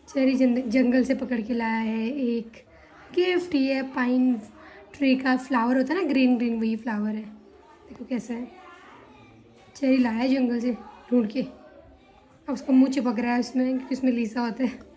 Cherry जंगल से पकड़ के लाया है। एक गिफ्ट, ये पाइन ट्री का फ्लावर होता है ना, ग्रीन ग्रीन, वही फ्लावर है। देखो कैसा है। चेरी लाया है जंगल से ढूंढ के। अब उसका मुंह चिपक रहा है उसमें, क्योंकि उसमें लीसा होता है।